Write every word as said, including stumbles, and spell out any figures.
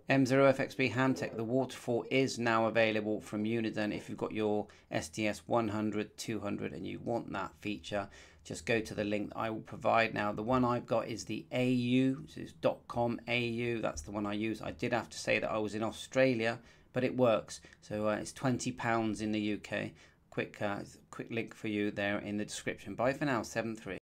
M zero F X B Hamtech, the waterfall is now available from Uniden. If you've got your S D S one hundred, two hundred and you want that feature, just go to the link that I will provide. Now, the one I've got is the A U, so it's .com A U, that's the one I use. I did have to say that I was in Australia, but it works. So uh, it's twenty pounds in the U K. Quick, uh, quick link for you there in the description. Bye for now, seven three.